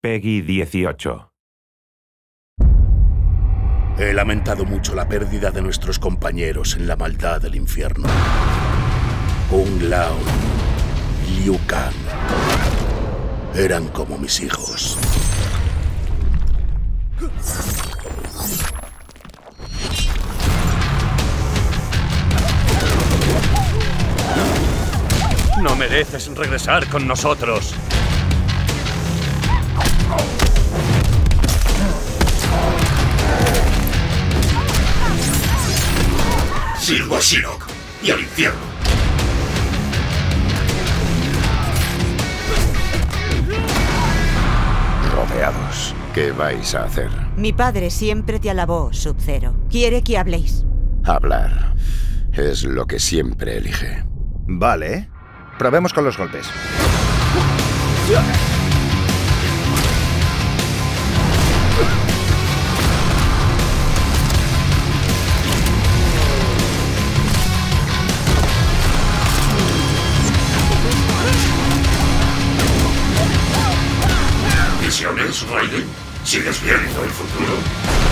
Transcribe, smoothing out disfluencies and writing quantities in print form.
Peggy 18. He lamentado mucho la pérdida de nuestros compañeros en la maldad del infierno. Kung Lao, Liu Kang. Eran como mis hijos. No mereces regresar con nosotros. Sirvo a Shinnok y al infierno. Rodeados. ¿Qué vais a hacer? Mi padre siempre te alabó, Sub-Zero. Quiere que habléis. Hablar. Es lo que siempre elige. Vale. Probemos con los golpes. ¿Visiones, Raiden? ¿Sigues viendo el futuro?